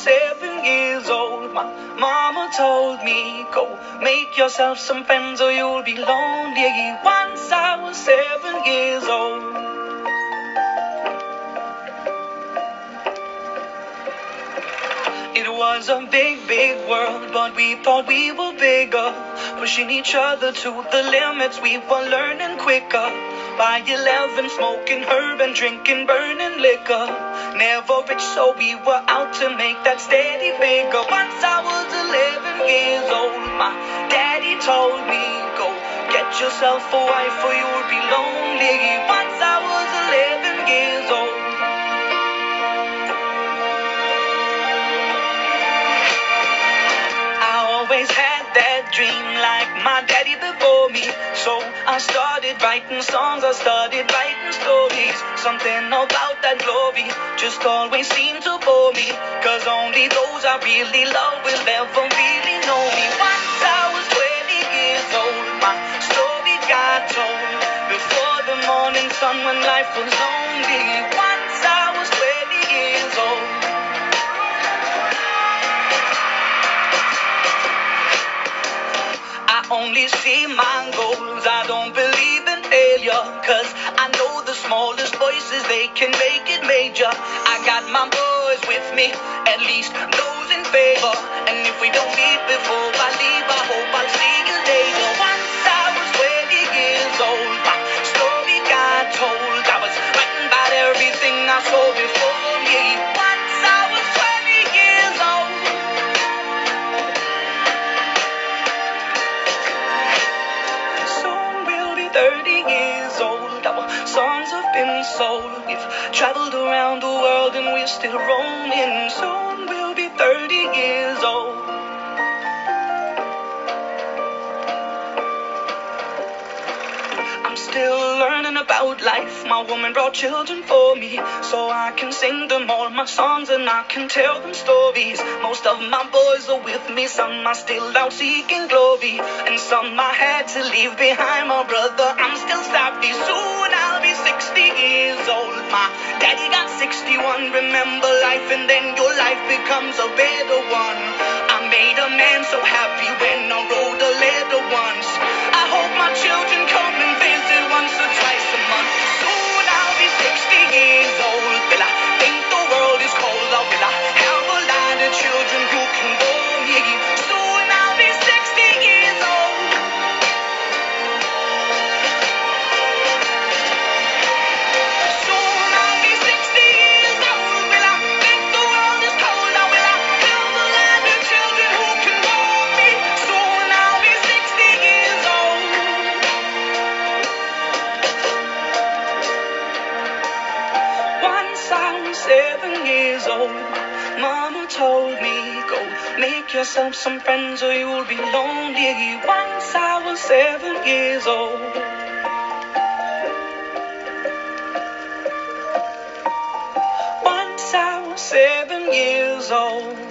7 years old, my mama told me, go make yourself some friends or you'll be lonely. Once I was 7 years old. It was a big, big world, but we thought we were bigger, pushing each other to the limits. We were learning quicker. By 11, smoking herb and drinking burning liquor. Never rich, so we were out to make that steady figure. Once I was 11 years old, my daddy told me, go get yourself a wife or you'll be lonely. Once I was 11 years old. Always had that dream like my daddy before me. So I started writing songs, I started writing stories. Something about that glory just always seemed to bore me, cause only those I really love will ever really know me. Once I was 20 years old, my story got told before the morning sun when life was lonely. Once I was 20 years old. I only see my goals, I don't believe in failure, cause I know the smallest voices, they can make it major. I got my boys with me, at least those in favor, and if we don't meet before I leave, I hope I'll see you later. Once I was 20 years old, my story got told. I was writing about everything I saw before me. Once I was 20 years old. Soon we'll be 30 years old. Our songs have been sold. We've traveled around the world and we're still roaming. Soon we'll be 30 years old. I'm still learning about life. My woman brought children for me, so I can sing them all my songs and I can tell them stories. Most of my boys are with me, some are still out seeking glory, and some I had to leave behind. My brother, I'm still sorry. Soon I'll be 60 years old. My daddy got 61. Remember life and then your life becomes a better one. I made a man so happy when I wrote a letter once. I hope my children come and visit once or twice a month. Soon I'll be 60 years old. Will I think the world is cold, or will I have a lot of children who can bore me? Soon I'll be 60 years old. Soon I'll be 60 years old. Will I think the world is cold, or will I have a lot of children who can bore me? Soon I'll be 60 years old. Once I was 7 years old, mama told me, go make yourself some friends or you'll be lonely. Once I was 7 years old. Once I was 7 years old.